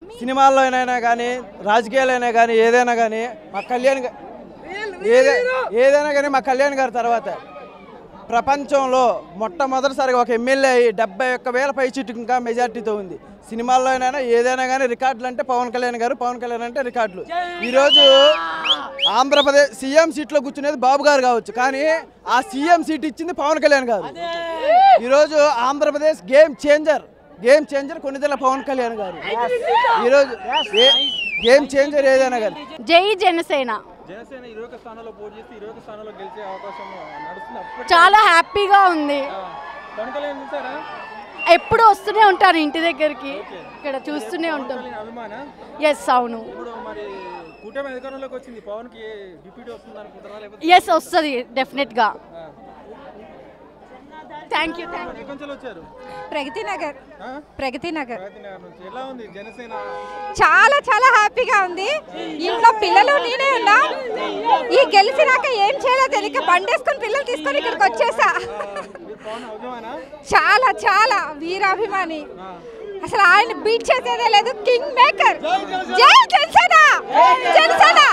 సినిమాల్లో అయినా కానీ రాజకీయాలైనా కానీ ఏదైనా కానీ మా కళ్యాణ్ ఏదైనా కానీ మా కళ్యాణ్ గారి తర్వాత ప్రపంచంలో మొట్టమొదటిసారిగా ఒక ఎమ్మెల్యే 71,000 పైచిట్టుకు ఇంకా మెజార్టీతో ఉంది. సినిమాల్లో అయినా ఏదైనా కానీ రికార్డులు అంటే పవన్ కళ్యాణ్ గారు, పవన్ కళ్యాణ్ అంటే రికార్డులు. ఈరోజు ఆంధ్రప్రదేశ్ సీఎం సీట్లో కూర్చునేది బాబు గారు కావచ్చు, కానీ ఆ సీఎం సీట్ ఇచ్చింది పవన్ కళ్యాణ్ గారు. ఈరోజు ఆంధ్రప్రదేశ్ గేమ్ చేంజర్ కొన్నిదెల పవన్ కళ్యాణ్ గారు. ఈరోజు గేమ్ చేంజర్ ఏదైనా కానీ. జై జనసేన. జనసేన 21 స్థానాల్లో పోటీ చేసి 21 స్థానాల్లో గెలిచే అవకాశం నడుస్తుంది. చాలా హ్యాపీగా ఉంది. పవన్ కళ్యాణ్ చూసారా? ఎప్పుడు వస్తూనే ఉంటారు ఇంటి దగ్గరికి, ఇక్కడ చూస్తూనే ఉంటాం. ఎస్ అవును. ఇప్పుడు మరి కూటమి అధికారంలోకి వచ్చింది, పవన్ కి డిప్యూటీ వస్తుంది అనుకుంటారా? లేకపోతే ఎస్ వస్తుంది డెఫినెట్గా. Thank you. వచ్చారు ప్రగతి నగర్. ప్రగతి నగర్ నుంచి. ఎలా ఉంది జనసేన? చాలా చాలా హ్యాపీగా ఉంది. ఇంట్లో పిల్లలు నేనే ఉన్నా. ఈ గెలిచినాక ఏం చేయాలో తెలియక బండేసుకొని పిల్లలు తీసుకొని ఇక్కడికి వచ్చేసా. చాలా చాలా వీరాభిమాని. అసలు ఆయన బీట్ చేసేదే లేదు. King maker. జై జనసేన. జనసేన